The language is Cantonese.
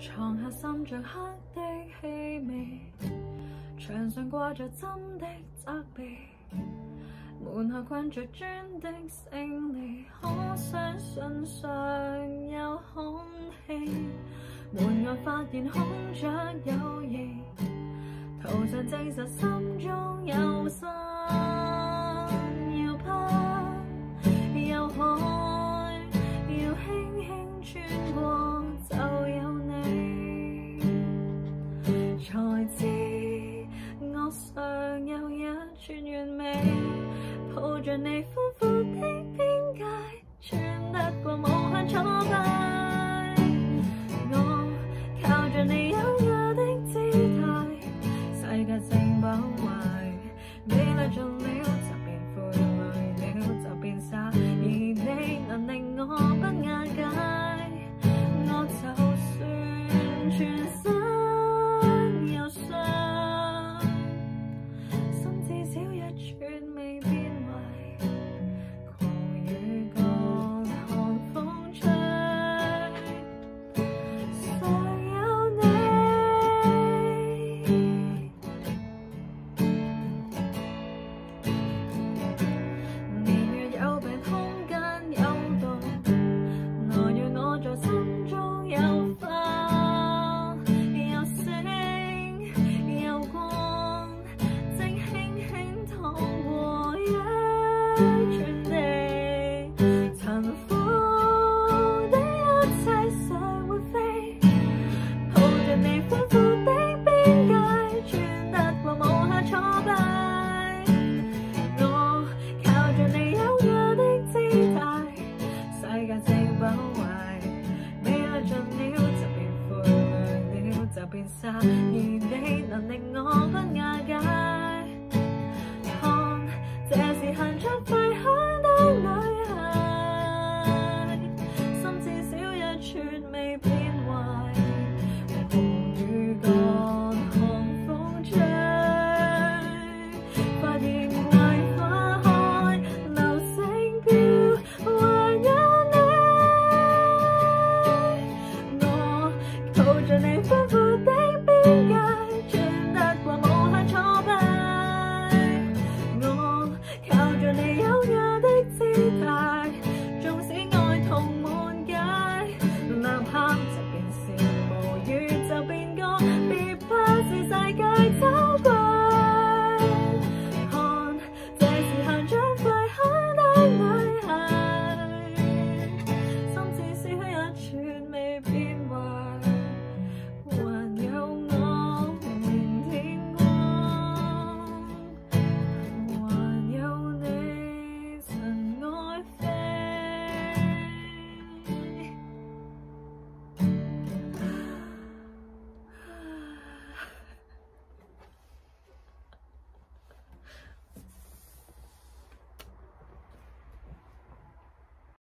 床下滲着黑的氣味，牆上掛着針的責備，門後困着磚的勝利，可相信尚有空氣。門外發現空着友誼，圖上證實心中有心。要攀，有海，要輕輕穿過，就有你。才知我尚有一串完美，抱着你寬闊的邊界，穿得過無限挫敗。我靠着你優雅的姿態，世界正飽懷，美麗盡了就變負累了就變傻，而你能令我不瓦解，我就算全身有傷，心至少一寸未變壞，狂雨各看風吹，尚有你。年月有病，空間有毒，來讓我在心中有花，有星有光，正輕輕趟過一寸地，塵封的一切尚會飛，抱着你寬闊的邊界，穿得過無限挫敗。我靠着你優雅的姿態，世界正飽懷，美麗盡了就變負累了就變傻。